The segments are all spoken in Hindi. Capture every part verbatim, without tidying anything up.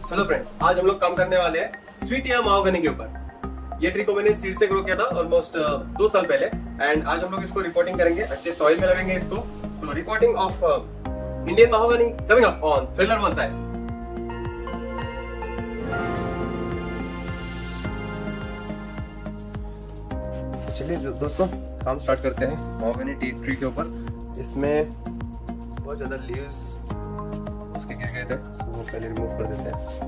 हेलो फ्रेंड्स, आज हम लोग काम करने वाले हैं स्वीट या महागनी के ऊपर। ये ट्री को मैंने सीड से ग्रो किया था ऑलमोस्ट दो साल पहले एंड आज हम लोग इसको रिपोर्टिंग करेंगे, अच्छे सॉइल में लगाएंगे इसको। So reporting of Indian mahogany coming up on thriller bonsai. So चलिए दोस्तों काम स्टार्ट करते हैं महागनी टी ट्री के ऊपर। इसमें बहुत ज्यादा लीव्स उसके गिर गए थे, सो वो पहले रिमूव कर देते हैं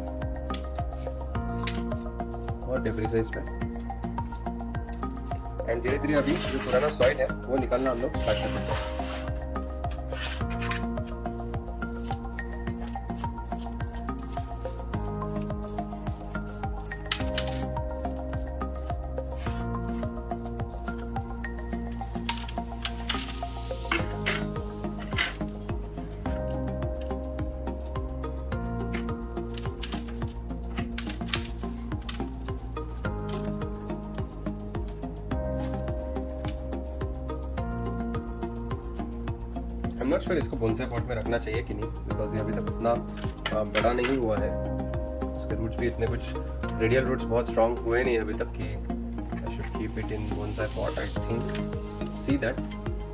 और डेब्रिस है इसमें। एंड धीरे धीरे अभी जो पुराना सॉइल है वो निकालना हम लोग स्टार्ट कर देते हैं। I'm not sure इसको बोनसाई पॉट में रखना चाहिए कि नहीं, बिकॉज ये अभी तक उतना बड़ा नहीं हुआ है। उसके रूट्स भी इतने कुछ रेडियल रूट्स बहुत स्ट्रांग हुए नहीं अभी तक कि I should keep it in bonsai pot. I think see that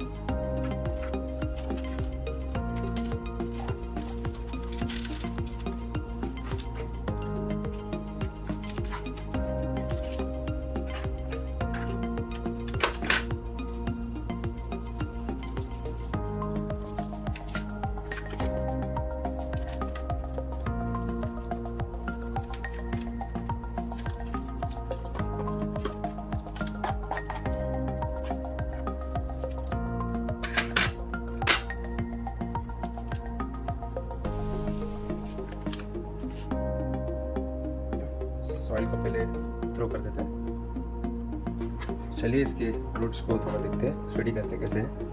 soil को पहले थ्रो कर देते हैं। चलिए इसके रूट्स को थोड़ा देखते हैं, स्टडी करते हैं कैसे है।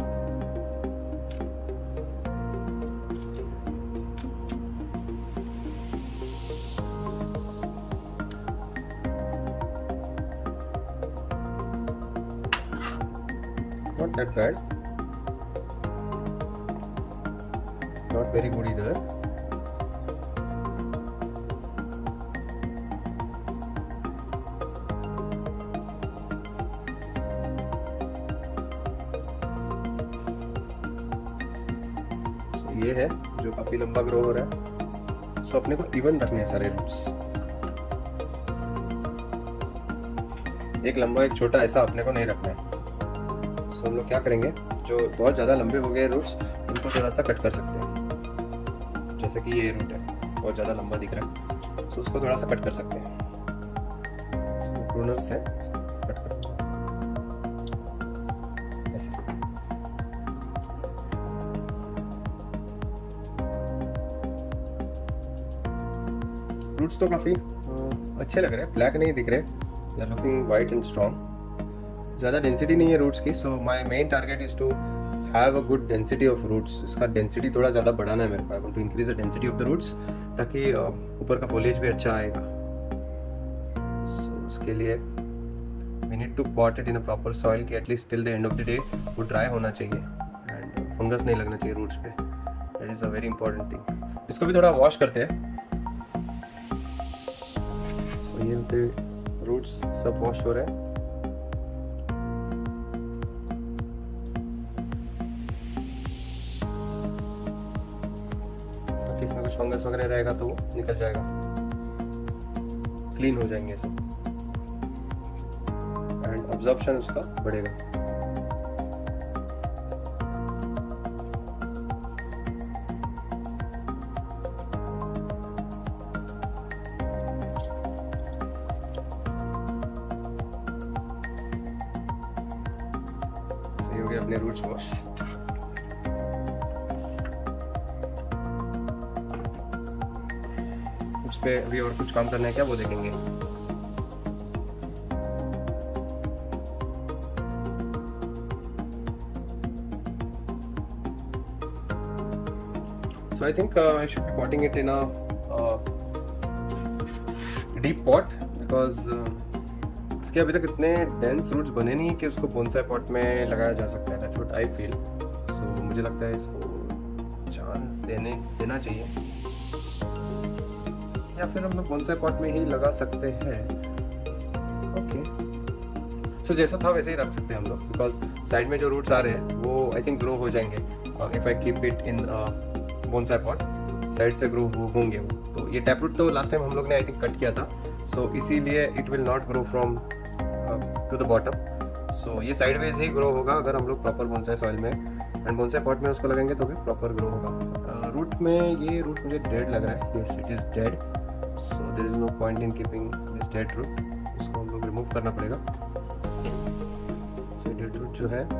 Not that bad, not very good either. ये है जो काफी लंबा ग्रो हो रहा है। सो अपने को इवन रखने हैं सारे रूट्स, एक लंबा एक छोटा ऐसा अपने को नहीं रखना है। सो हम लोग क्या करेंगे, जो बहुत ज़्यादा लंबे हो गए रूट्स इनको थोड़ा सा कट कर सकते हैं। जैसे कि ये रूट है बहुत ज़्यादा लंबा दिख रहा है, सो उसको थोड़ा सा कट कर सकते हैं। सो प्रूनर से कट कर ऐसे। रूट्स तो काफ़ी अच्छे लग रहे हैं, ब्लैक नहीं दिख रहे, they are looking white and strong. ज़्यादा डेंसिटी नहीं है रूट्स की, so my main target is to have a good density of roots. इसका डेंसिटी थोड़ा ज़्यादा बढ़ाना है मेरे को। I want to increase the density of the roots ताकि ऊपर का फोलिएज भी अच्छा आएगा। सो so, उसके लिए we need to pot it in a proper soil कि at least till the end of the day वो ड्राई होना चाहिए एंड फंगस नहीं लगना चाहिए रूट्स पे। That is a very important thing. इसको भी थोड़ा वॉश करते हैं। सो so, ये रूट्स सब वॉश हो रहे हैं। इसमें कुछ फंगस वगैरह रहेगा तो वो निकल जाएगा, क्लीन हो जाएंगे सब एंड अब्जॉर्प्शन उसका बढ़ेगा। सही हो गया अपने रूट्स वॉश। उस पे अभी और कुछ काम करना है क्या वो देखेंगे। So I think uh, I should be potting it in a uh, deep pot because uh, इसके अभी तक इतने डेंस रूट्स बने नहीं कि उसको बोनसाई पॉट में लगाया जा सकता है। That's what I feel. So मुझे लगता है इसको चांस देने देना चाहिए। या फिर हम लोग बोनसाई पॉट में ही लगा सकते हैं। ओके, सो जैसा था वैसे ही रख सकते हैं हम लोग, बिकॉज साइड में जो रूट्स आ रहे हैं वो आई थिंक ग्रो हो जाएंगे if I keep it in bonsai pot, side से ग्रो होंगे वो। तो ये टैप रूट तो लास्ट टाइम हम लोग ने आई थिंक कट किया था, सो so, इसीलिए it will not grow from to the bottom. So ये साइडवेज ही ग्रो होगा अगर हम लोग प्रॉपर बोनसाई सॉइल में एंड बोनसाई पॉट में उसको लगाएंगे तो भी प्रॉपर ग्रो होगा। रूट uh, में ये रूट मुझे डेड लग रहा है, yes it is dead, so there is no point in keeping this dead root. इसको हम लोग रिमूव करना पड़ेगा। सो डेड रूट जो है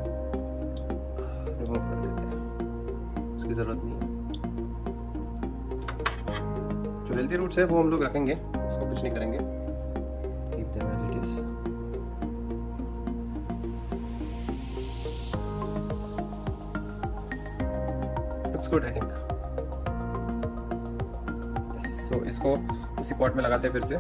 रिमूव कर देते हैं, उसकी ज़रूरत नहीं है। जो हेल्दी रूट्स है वो हम लोग रखेंगे, उसको कुछ नहीं करेंगे, keep them as it is. Looks good I think. So इसको उसी पॉट में लगाते हैं फिर से।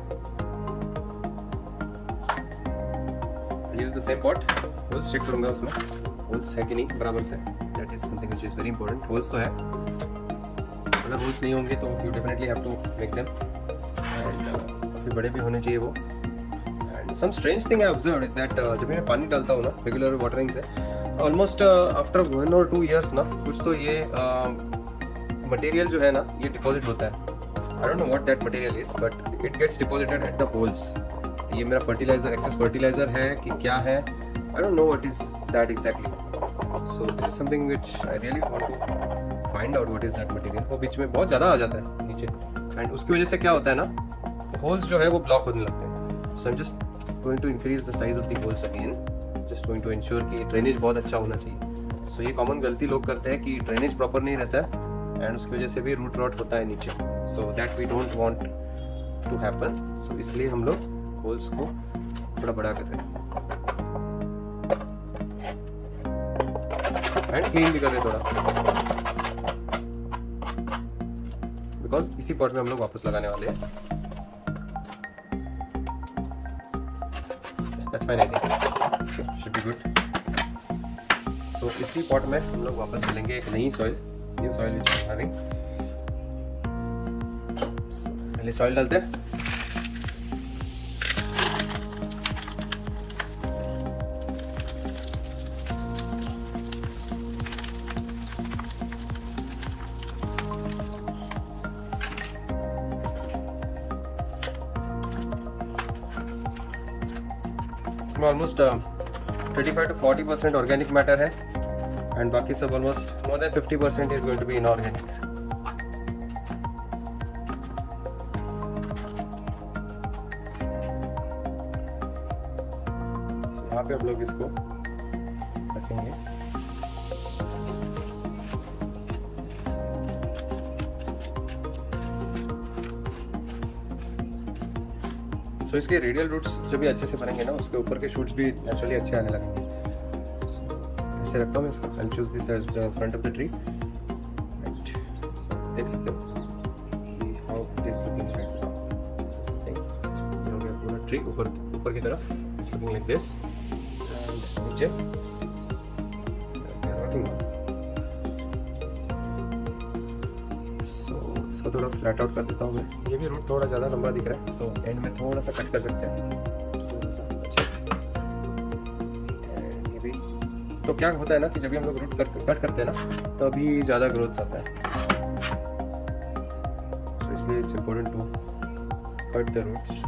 Use the same pot. Holes check करूंगा उसमें होल्स है कि नहीं बराबर से, that is something which is very important. Holes तो है, अगर होल्स नहीं होंगे तो you definitely have to make them, and काफ़ी बड़े भी होने चाहिए वो। And some strange thing I observe is that जब मैं पानी डालता हूँ ना रेगुलर वाटरिंग से, ऑलमोस्ट आफ्टर वन और टू ईयर्स ना कुछ तो ये मटेरियल uh, जो है ना ये डिपॉजिट होता है। I don't know what that material is but it gets deposited at the holes. ये मेरा फर्टिलाइजर एक्सेस फर्टिलाइजर है कि क्या है, I don't know what is that exactly. So this is something which I really want to find out what is that material. वो बीच में बहुत ज़्यादा आ जाता है नीचे, एंड उसकी वजह से क्या होता है ना होल्स जो है वो ब्लॉक होने लगते हैं। So I am just going to increase the size of the holes again, just going to ensure कि ड्रेनेज बहुत अच्छा होना चाहिए। सो so, ये कॉमन गलती लोग करते हैं कि ड्रेनेज प्रॉपर नहीं रहता है एंड उसकी वजह से भी रूट रॉट होता है नीचे। So that we don't want to happen. So इसलिए हम लोग होल्स को थोड़ा बड़ा कर रहे हैं एंड क्लीन भी कर रहे हैं थोड़ा, बिकॉज इसी पॉट में हम लोग वापस लगाने वाले हैं। That's fine, I think. Should be good. So इसी पॉट में हम लोग वापस डालेंगे एक नई soil, new soil which I am having. पहले सॉइल डालते हैं। इसमें almost thirty five to forty percent organic matter है एंड बाकी सब almost more than fifty percent is going to be inorganic. यहाँ पे हम लोग इसको रखेंगे। सो so, इसके रेडियल रूट्स जो भी अच्छे से बनेंगे ना उसके ऊपर के शूट्स भी नेचुरली अच्छे आने लगेंगे। so, ऐसे रखता हूँ मैं इसको। I choose this as the front of the tree. देख सकते हो कि how it is looking right now. This is the thing, ये हो गया पूरा ट्री ऊपर ऊपर की तरफ, it's looking like this and नीचे वर्किंग। इसको थोड़ा फ्लैट आउट कर देता हूँ मैं। ये भी रूट थोड़ा ज़्यादा लंबा दिख रहा है, सो so, एंड में थोड़ा सा कट कर सकते हैं थोड़ा सा। अच्छा, ये भी तो क्या होता है ना कि जब भी हम लोग रूट कर, कट करते हैं ना तभी ज़्यादा ग्रोथ आता है। so, इसलिए it's important to cut the roots.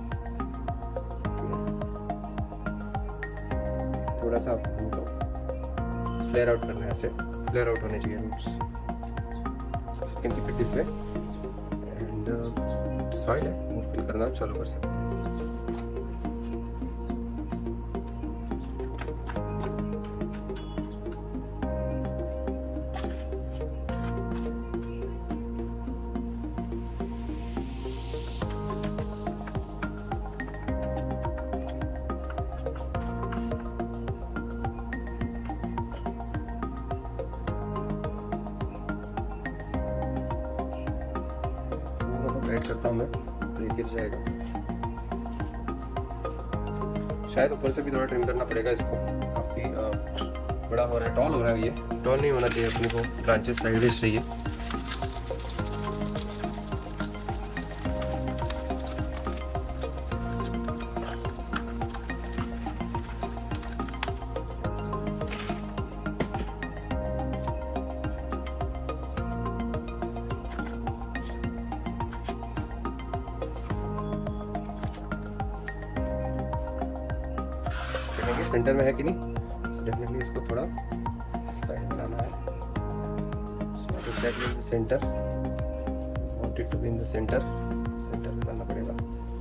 थोड़ा सा हमको फ्लेयर आउट करना है, ऐसे फ्लेयर आउट होने चाहिए roots. Can keep it this way and soil है वो फिल करना चालू कर सकते हैं। ऐड करता हूँ मैं तो ये गिर जाएगा। शायद ऊपर से भी थोड़ा ट्रिम करना पड़ेगा इसको, काफ़ी बड़ा हो रहा है, टॉल हो रहा है। ये टॉल नहीं होना चाहिए, अपने को ब्रांचेस साइडवेज चाहिए। सेंटर में है कि नहीं। डेफिनेटली इसको थोड़ा साइड में लाना है। Exactly in the centre, want it to be in the centre, centre में लाना पड़ेगा।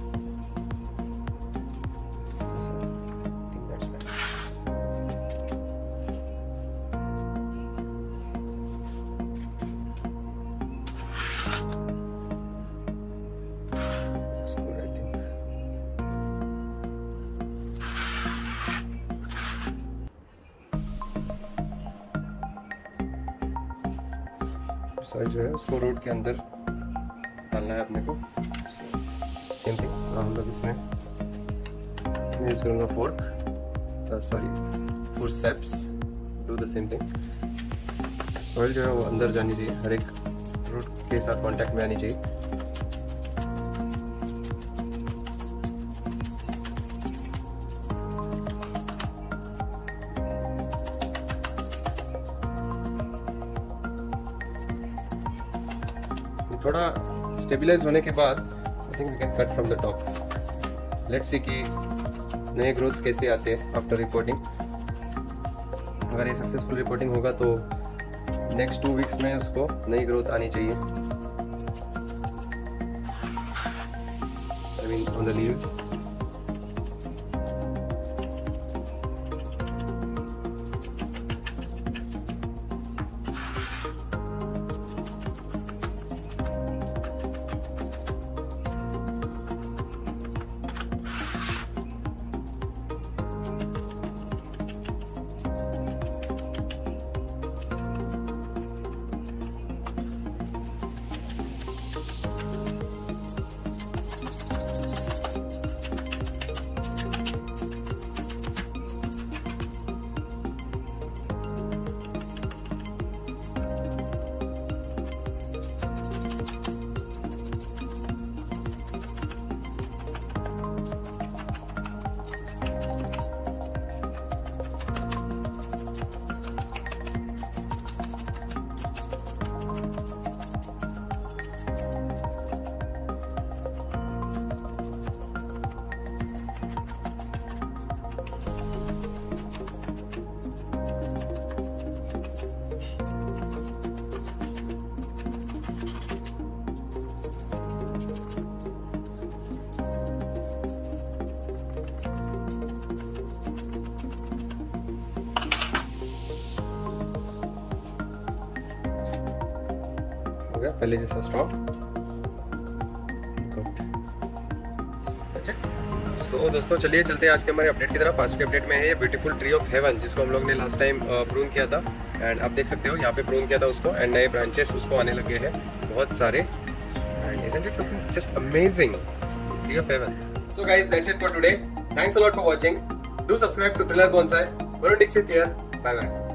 सॉइल जो है उसको रूट के अंदर डालना है अपने को। सेम थिंग हम लोग इसमें मैं यूज करूँगा fork, sorry forceps, do the same thing. Soil जो है वो अंदर जानी चाहिए, हर एक रूट के साथ कांटेक्ट में आनी चाहिए। थोड़ा स्टेबलाइज होने के बाद I think we can cut from the top. Let's see कि नए ग्रोथ्स कैसे आते हैं आफ्टर रिपोर्टिंग। अगर ये सक्सेसफुल रिपोर्टिंग होगा तो नेक्स्ट टू वीक्स में उसको नई ग्रोथ आनी चाहिए। I mean on the leaves. हो गया पहले जैसा स्ट्रॉन्ग। सो दोस्तों चलिए चलते हैं आज के हमारे अपडेट की तरफ। आज के अपडेट में है ये ब्यूटीफुल ट्री ऑफ हेवन, जिसको हम लोग ने लास्ट टाइम प्रून किया था। एंड आप देख सकते हो यहाँ पे प्रून किया था उसको, एंड नए ब्रांचेस उसको आने लगे हैं बहुत सारे। And isn't it looking just amazing? Tree of heaven. So guys, that's it for today. Thanks a lot for watching. Do subscribe to Thriller Bonsai. Varun Dixit here. Bye bye.